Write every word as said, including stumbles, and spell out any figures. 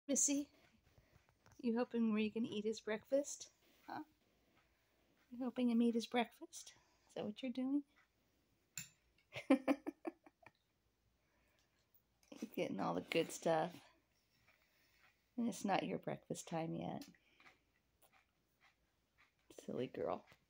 Missy, you helping Regan eat his breakfast? Huh? You helping him eat his breakfast? Is that what you're doing? Getting all the good stuff. And it's not your breakfast time yet. Silly girl.